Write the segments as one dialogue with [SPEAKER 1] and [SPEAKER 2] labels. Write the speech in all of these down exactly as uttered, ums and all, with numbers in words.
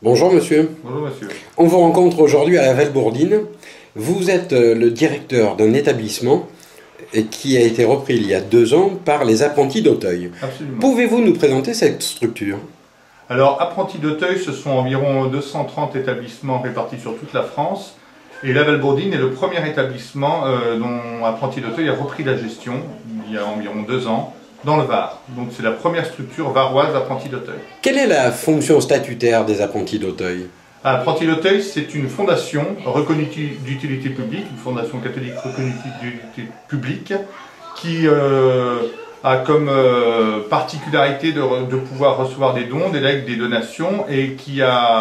[SPEAKER 1] Bonjour monsieur.
[SPEAKER 2] Bonjour monsieur.
[SPEAKER 1] On vous rencontre aujourd'hui à la Valbourdine. Vous êtes le directeur d'un établissement qui a été repris il y a deux ans par les apprentis d'Auteuil.
[SPEAKER 2] Absolument.
[SPEAKER 1] Pouvez-vous nous présenter cette structure?
[SPEAKER 2] Alors, apprentis d'Auteuil, ce sont environ deux cent trente établissements répartis sur toute la France. Et la Valbourdine est le premier établissement euh, dont Apprentis d'Auteuil a repris la gestion il y a environ deux ans dans le Var. Donc c'est la première structure varoise Apprentis d'Auteuil.
[SPEAKER 1] Quelle est la fonction statutaire des apprentis d'Auteuil?
[SPEAKER 2] Apprentis d'Auteuil, c'est une fondation reconnue d'utilité publique, une fondation catholique reconnue d'utilité publique, qui euh, a comme euh, particularité de, de pouvoir recevoir des dons, des legs, des donations, et qui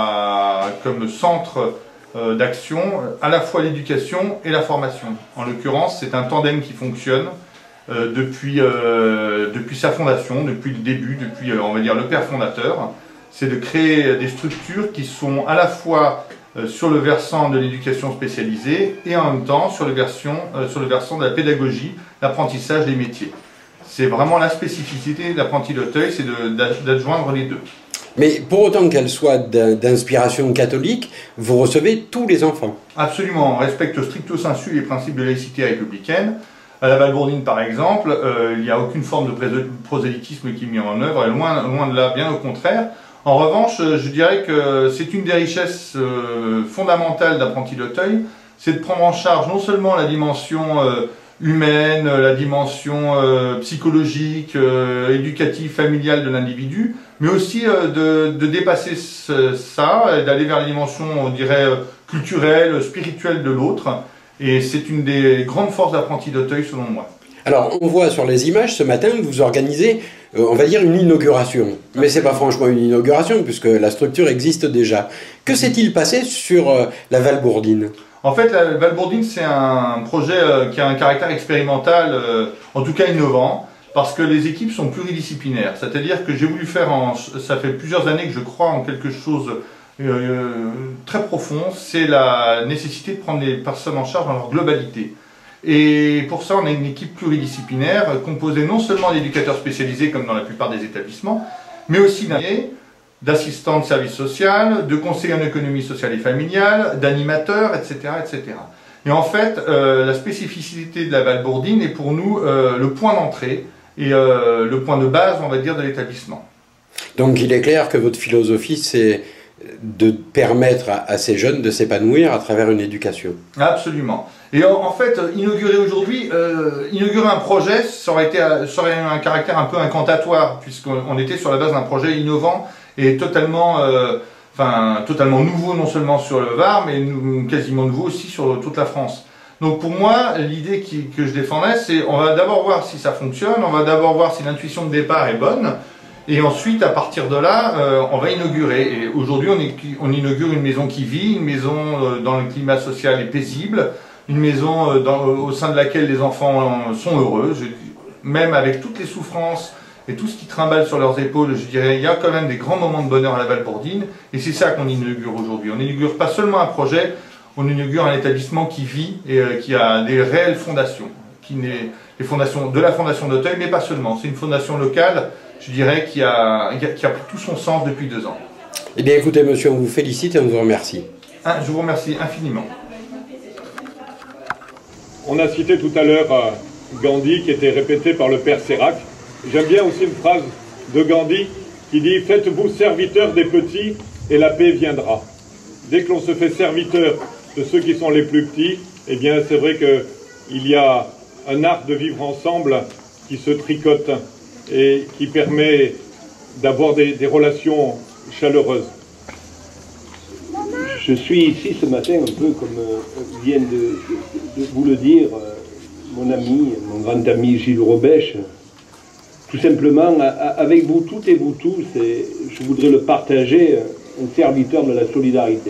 [SPEAKER 2] a comme centre euh, d'action à la fois l'éducation et la formation. En l'occurrence, c'est un tandem qui fonctionne euh, depuis, euh, depuis sa fondation, depuis le début, depuis euh, on va dire le père fondateur. C'est de créer des structures qui sont à la fois euh, sur le versant de l'éducation spécialisée et en même temps sur le, version, euh, sur le versant de la pédagogie, l'apprentissage des métiers. C'est vraiment la spécificité d'Apprentis d'Auteuil, c'est d'adjoindre les deux. Mais
[SPEAKER 1] pour autant qu'elle soit d'inspiration catholique, vous recevez tous les enfants?
[SPEAKER 2] Absolument, on respecte stricto sensu les principes de laïcité républicaine. À la Valbourdine, par exemple, euh, il n'y a aucune forme de prosélytisme qui est mis en œuvre, et loin, loin de là, bien au contraire. En revanche, je dirais que c'est une des richesses euh, fondamentales d'Apprentis d'Auteuil, c'est de prendre en charge non seulement la dimension euh, humaine, la dimension euh, psychologique, euh, éducative, familiale de l'individu, mais aussi euh, de, de dépasser ce, ça, et d'aller vers la dimension, on dirait, culturelle, spirituelle de l'autre. Et c'est une des grandes forces d'Apprentis d'Auteuil, selon moi.
[SPEAKER 1] Alors, on voit sur les images ce matin que vous organisez, euh, on va dire, une inauguration. Mais ce n'est pas franchement une inauguration, puisque la structure existe déjà. Que s'est-il passé sur euh, la Valbourdine?
[SPEAKER 2] En fait, la Valbourdine, c'est un projet euh, qui a un caractère expérimental, euh, en tout cas innovant, parce que les équipes sont pluridisciplinaires. C'est-à-dire que j'ai voulu faire, en, ça fait plusieurs années que je crois en quelque chose euh, très profond, c'est la nécessité de prendre les personnes en charge dans leur globalité. Et pour ça, on a une équipe pluridisciplinaire composée non seulement d'éducateurs spécialisés comme dans la plupart des établissements, mais aussi d'assistants de service social, de conseillers en économie sociale et familiale, d'animateurs, et cetera, et cetera. Et en fait, euh, la spécificité de la Valbourdine est pour nous euh, le point d'entrée et euh, le point de base, on va dire, de l'établissement.
[SPEAKER 1] Donc il est clair que votre philosophie, c'est de permettre à, à ces jeunes de s'épanouir à travers une éducation.
[SPEAKER 2] Absolument. Et en, en fait, inaugurer aujourd'hui, euh, inaugurer un projet, ça aurait, été, ça aurait un caractère un peu incantatoire, puisqu'on était sur la base d'un projet innovant et totalement, euh, enfin, totalement nouveau, non seulement sur le Var, mais nous, quasiment nouveau aussi sur toute la France. Donc pour moi, l'idée que je défendais, c'est on va d'abord voir si ça fonctionne, on va d'abord voir si l'intuition de départ est bonne, et ensuite, à partir de là, euh, on va inaugurer. Et aujourd'hui, on, on inaugure une maison qui vit, une maison euh, dans le climat social et paisible, une maison euh, dans, au sein de laquelle les enfants euh, sont heureux. Je, même avec toutes les souffrances et tout ce qui trimballe sur leurs épaules, je dirais, il y a quand même des grands moments de bonheur à la Valbourdine. Et c'est ça qu'on inaugure aujourd'hui. On n'inaugure pas seulement un projet, on inaugure un établissement qui vit et euh, qui a des réelles fondations. Qui n'est, les fondations de la Fondation d'Auteuil, mais pas seulement. C'est une fondation locale, je dirais, qui a, qui a pris tout son sens depuis deux ans.
[SPEAKER 1] Eh bien écoutez monsieur, on vous félicite et on vous remercie.
[SPEAKER 2] Ah, je vous remercie infiniment.
[SPEAKER 3] On a cité tout à l'heure euh, Gandhi qui était répété par le père Sérac. J'aime bien aussi une phrase de Gandhi qui dit « Faites-vous serviteur des petits et la paix viendra ». Dès que l'on se fait serviteur de ceux qui sont les plus petits, eh bien c'est vrai qu'il y a un art de vivre ensemble qui se tricote et qui permet d'avoir des, des relations chaleureuses.
[SPEAKER 4] Je suis ici ce matin un peu comme euh, vient de, de vous le dire euh, mon ami, mon grand ami Gilles Robèche. Tout simplement, à, à, avec vous toutes et vous tous, et je voudrais le partager, un serviteur de la solidarité.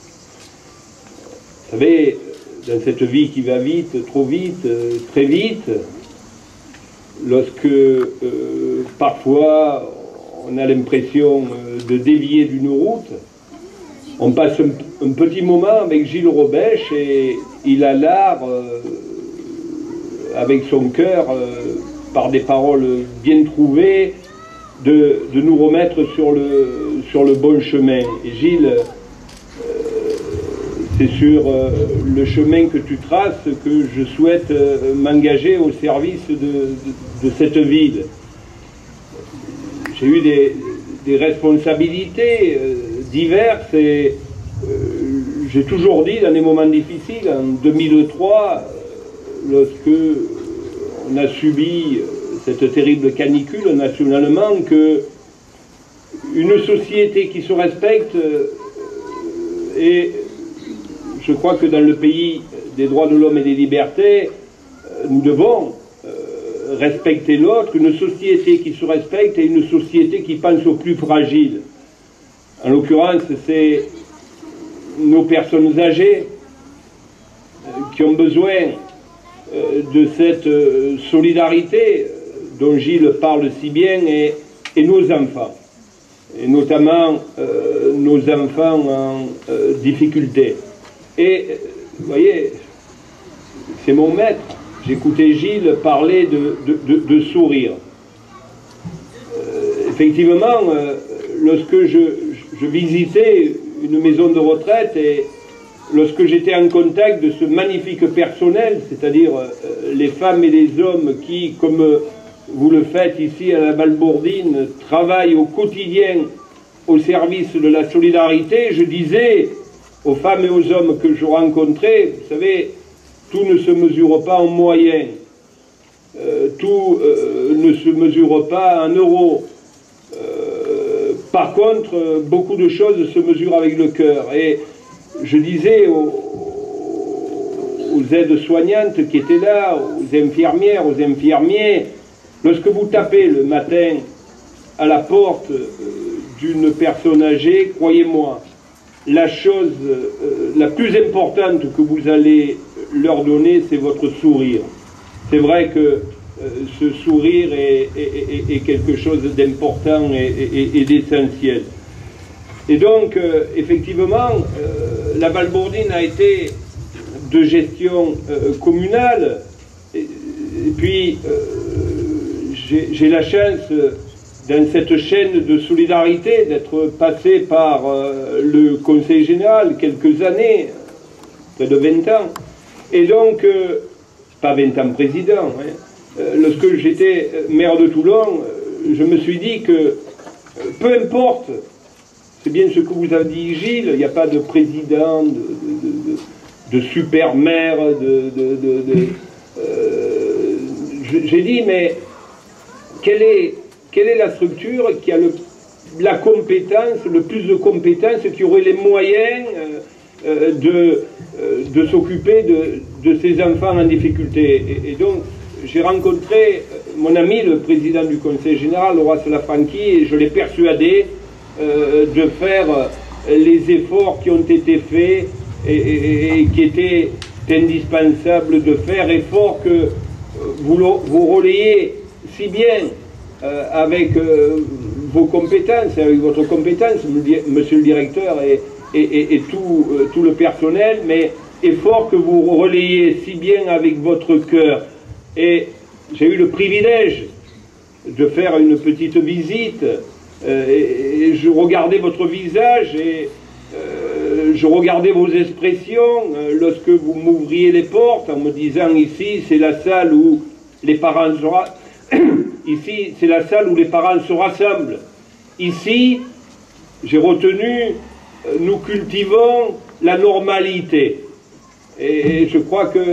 [SPEAKER 4] Vous savez, dans cette vie qui va vite, trop vite, euh, très vite, lorsque euh, parfois on a l'impression euh, de dévier d'une route, on passe un, un petit moment avec Gilles Robèche et il a l'art, euh, avec son cœur, euh, par des paroles bien trouvées, de, de nous remettre sur le, sur le bon chemin. Et Gilles, euh, c'est sur euh, le chemin que tu traces que je souhaite euh, m'engager au service de, de, de cette ville. J'ai eu des, des responsabilités euh, diverses et euh, j'ai toujours dit dans des moments difficiles, en deux mille trois, euh, lorsque on a subi cette terrible canicule nationalement, que une société qui se respecte, euh, et je crois que dans le pays des droits de l'homme et des libertés, euh, nous devons respecter l'autre. Une société qui se respecte et une société qui pense aux plus fragiles. En l'occurrence, c'est nos personnes âgées qui ont besoin de cette solidarité dont Gilles parle si bien, et, et nos enfants, et notamment euh, nos enfants en euh, difficulté. Et vous voyez, c'est mon maître. J'écoutais Gilles parler de, de, de, de sourire. Euh, effectivement, euh, lorsque je, je visitais une maison de retraite et lorsque j'étais en contact de ce magnifique personnel, c'est-à-dire euh, les femmes et les hommes qui, comme vous le faites ici à la Balbourdine, travaillent au quotidien au service de la solidarité, je disais aux femmes et aux hommes que je rencontrais, vous savez, tout ne se mesure pas en moyens, euh, tout euh, ne se mesure pas en euros. Euh, par contre, beaucoup de choses se mesurent avec le cœur. Et je disais aux, aux aides-soignantes qui étaient là, aux infirmières, aux infirmiers, lorsque vous tapez le matin à la porte d'une personne âgée, croyez-moi, la chose euh, la plus importante que vous allez leur donner, c'est votre sourire. C'est vrai que euh, ce sourire est, est, est, est quelque chose d'important et, et, et d'essentiel. Et donc, euh, effectivement, euh, la Balbourdine a été de gestion euh, communale, et, et puis euh, j'ai la chance, dans cette chaîne de solidarité, d'être passé par euh, le Conseil général quelques années, près de vingt ans. Et donc, euh, pas vingt ans président, hein, euh, lorsque j'étais maire de Toulon, euh, je me suis dit que, euh, peu importe, c'est bien ce que vous avez dit Gilles, il n'y a pas de président, de, de, de, de super maire, de... de, de, de euh, j'ai dit, mais quelle est, quelle est la structure qui a le, la compétence, le plus de compétences, qui aurait les moyens euh, euh, de... de s'occuper de, de ces enfants en difficulté. Et, et donc, j'ai rencontré mon ami, le président du Conseil général, Horace Lafranchi, et je l'ai persuadé euh, de faire les efforts qui ont été faits et, et, et qui étaient indispensables de faire, efforts que vous, vous relayez si bien euh, avec euh, vos compétences, avec votre compétence, monsieur le directeur, et Et, et, et tout, euh, tout le personnel, mais effort que vous relayez si bien avec votre cœur. Et j'ai eu le privilège de faire une petite visite, euh, et, et je regardais votre visage, et euh, je regardais vos expressions euh, lorsque vous m'ouvriez les portes en me disant, ici c'est la salle où les parents se ra... ici c'est la salle où les parents se rassemblent. Ici, j'ai retenu, nous cultivons la normalité. Et je crois que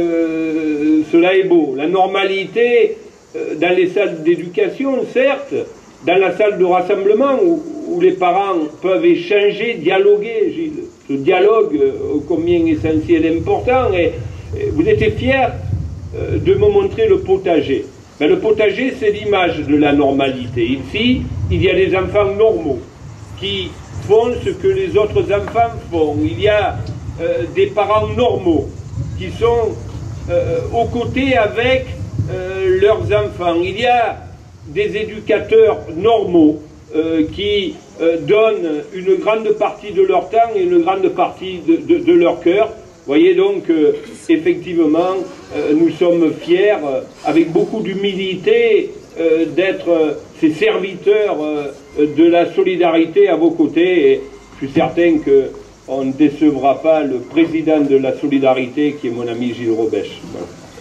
[SPEAKER 4] cela est beau. La normalité dans les salles d'éducation, certes, dans la salle de rassemblement où, où les parents peuvent échanger, dialoguer, Gilles. Ce dialogue, ô combien essentiel et important. Et, et vous étiez fiers de me montrer le potager. Mais le potager, c'est l'image de la normalité. Ici, il y a des enfants normaux qui font ce que les autres enfants font. Il y a euh, des parents normaux qui sont euh, aux côtés avec euh, leurs enfants. Il y a des éducateurs normaux euh, qui euh, donnent une grande partie de leur temps et une grande partie de, de, de leur cœur. Vous voyez donc, euh, effectivement, euh, nous sommes fiers, euh, avec beaucoup d'humilité euh, d'être euh, ces serviteurs euh, de la solidarité à vos côtés. Et je suis certain qu'on ne décevra pas le président de la solidarité qui est mon ami Gilles Robèche. Voilà.